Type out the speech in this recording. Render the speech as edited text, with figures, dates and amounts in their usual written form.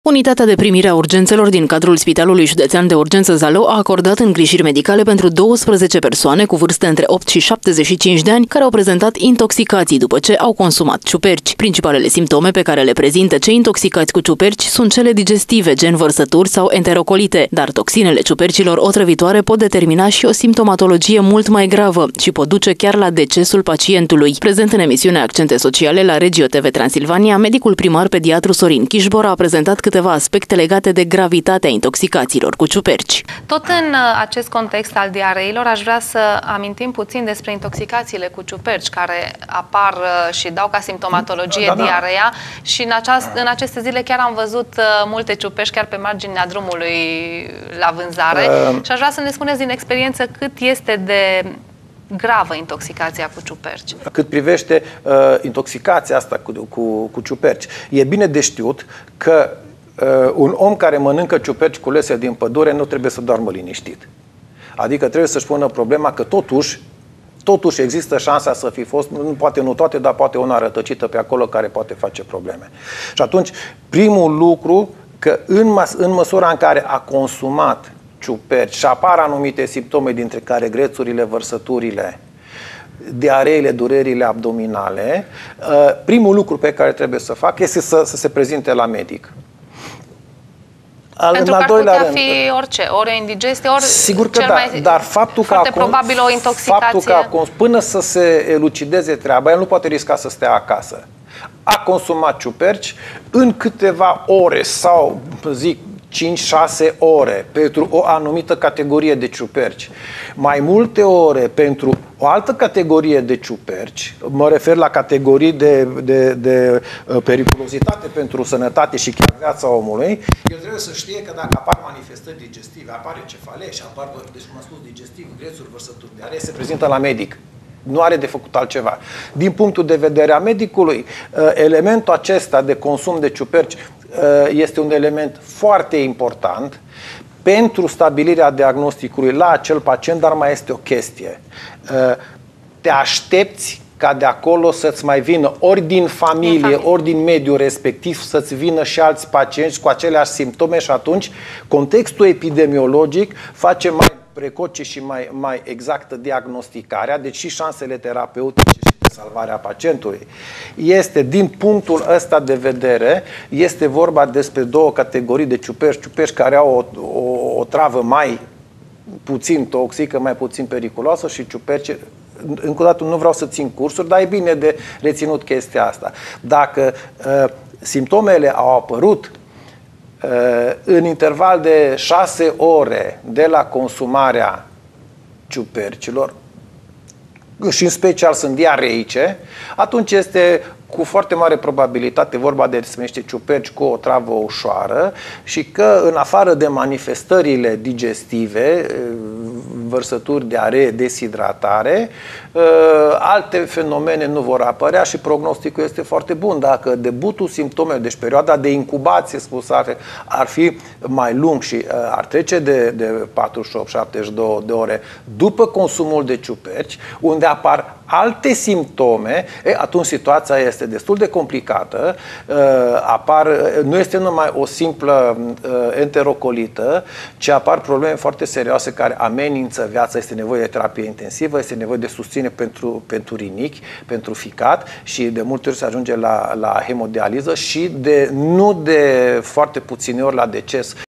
Unitatea de primire a urgențelor din cadrul Spitalului Județean de Urgență Zalău a acordat îngrijiri medicale pentru 12 persoane cu vârste între 8 și 75 de ani care au prezentat intoxicații după ce au consumat ciuperci. Principalele simptome pe care le prezintă cei intoxicați cu ciuperci sunt cele digestive, gen vărsături sau enterocolite, dar toxinele ciupercilor otrăvitoare pot determina și o simptomatologie mult mai gravă și pot duce chiar la decesul pacientului. Prezent în emisiunea Accente Sociale la Regio TV Transilvania, medicul primar pediatru Sorin Chișbor a prezentat câteva aspecte legate de gravitatea intoxicațiilor cu ciuperci. Tot în acest context al diareilor, aș vrea să amintim puțin despre intoxicațiile cu ciuperci, care apar și dau ca simptomatologie diarea și în aceste zile chiar am văzut multe ciuperci chiar pe marginea drumului la vânzare și aș vrea să ne spuneți din experiență cât este de gravă intoxicația cu ciuperci. Cât privește intoxicația asta cu ciuperci, e bine de știut că un om care mănâncă ciuperci culese din pădure nu trebuie să doarmă liniștit. Adică trebuie să-și pună problema că totuși există șansa să fi fost, poate nu toate, dar poate una rătăcită pe acolo care poate face probleme. Și atunci, primul lucru, că în măsura în care a consumat ciuperci și apar anumite simptome, dintre care grețurile, vărsăturile, diareile, durerile abdominale, primul lucru pe care trebuie să fac este să se prezinte la medic. Pentru că ar putea fi orice, ori o indigestie, ori sigur că dar faptul că probabil o intoxicație. Până să se elucideze treaba, el nu poate risca să stea acasă. A consumat ciuperci în câteva ore sau, zic, 5-6 ore pentru o anumită categorie de ciuperci, mai multe ore pentru o altă categorie de ciuperci, mă refer la categorii de periculozitate pentru sănătate și chiar viața omului, el trebuie să știe că dacă apar manifestări digestive, apare cefalea și apar, deci cum am spus, digestiv, grețuri, vărsături, diaree, se prezintă la medic. Nu are de făcut altceva. Din punctul de vedere a medicului, elementul acesta de consum de ciuperci este un element foarte important pentru stabilirea diagnosticului la acel pacient, dar mai este o chestie. Te aștepți ca de acolo să-ți mai vină ori din familie, ori din mediul respectiv să-ți vină și alți pacienți cu aceleași simptome și atunci contextul epidemiologic face mai precoce și mai exactă diagnosticarea, deci și șansele terapeutice și de salvarea pacientului. Din punctul ăsta de vedere, este vorba despre două categorii de ciuperci care au o travă mai puțin toxică, mai puțin periculoasă și ciuperci. Încă o dată nu vreau să țin cursuri, dar e bine de reținut chestia asta. Dacă simptomele au apărut în interval de 6 ore de la consumarea ciupercilor, și în special sunt diareice, atunci este cu foarte mare probabilitate vorba de niște ciuperci cu o travă ușoară și că în afară de manifestările digestive, vărsături, diaree, deshidratare, alte fenomene nu vor apărea și prognosticul este foarte bun. Dacă debutul simptomelor, deci perioada de incubație, ar fi mai lung și ar trece de 48-72 de ore după consumul de ciuperci, unde apar alte simptome, atunci situația este destul de complicată. Nu este numai o simplă enterocolită, ci apar probleme foarte serioase care amenință viața. Este nevoie de terapie intensivă, este nevoie de susținere pentru rinichi, pentru ficat și de multe ori se ajunge la hemodializă și nu de foarte puține ori la deces.